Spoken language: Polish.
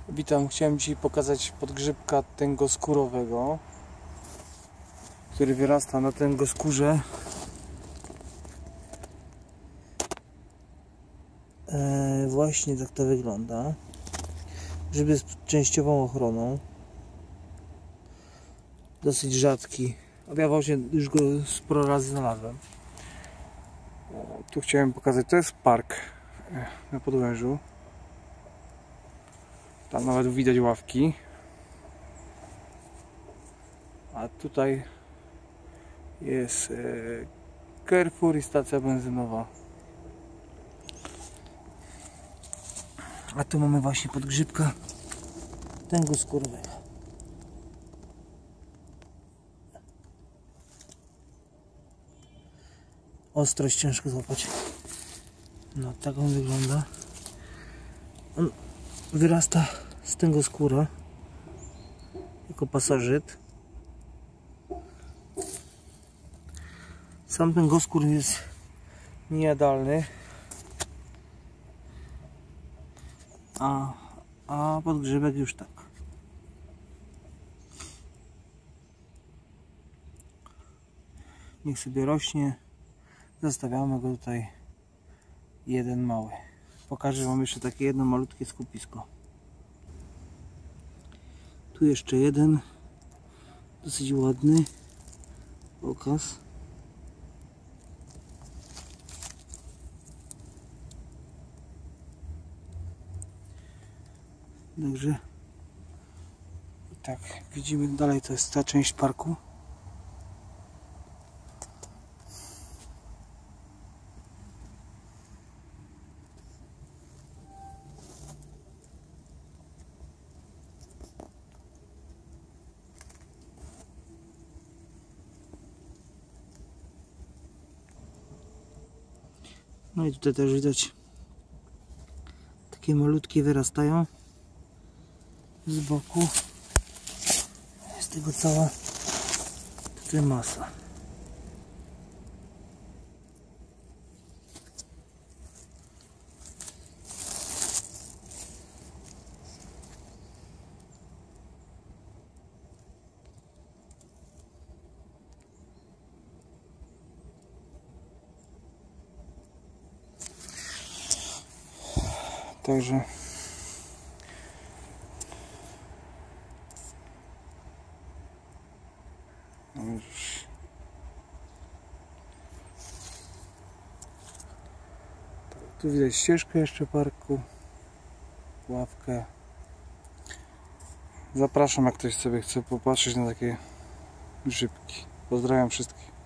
Witam, chciałem Ci pokazać podgrzybka tęgoskórowego, który wyrasta na tęgoskórze. Właśnie tak to wygląda. Grzyb jest częściową ochroną. Dosyć rzadki. Ja właśnie już go sporo razy znalazłem. Tu chciałem pokazać, to jest park na Podłężu. Tam nawet widać ławki. A tutaj jest Carrefour i stacja benzynowa. A tu mamy właśnie podgrzybka tęgoskórowego. Ostrość ciężko złapać. No tak on wygląda. On wyrasta z tęgoskóra jako pasożyt. Sam tęgoskór jest niejadalny, a podgrzybek już tak. Niech sobie rośnie. Zostawiamy go tutaj jeden mały. Pokażę Wam jeszcze takie jedno malutkie skupisko. Tu jeszcze jeden, dosyć ładny okaz. Także tak, widzimy dalej, to jest ta część parku. No i tutaj też widać, takie malutkie wyrastają z boku. Jest tego cała tutaj masa. Także tu widać ścieżkę jeszcze parku, ławkę. Zapraszam, jak ktoś sobie chce popatrzeć na takie grzybki. Pozdrawiam wszystkich.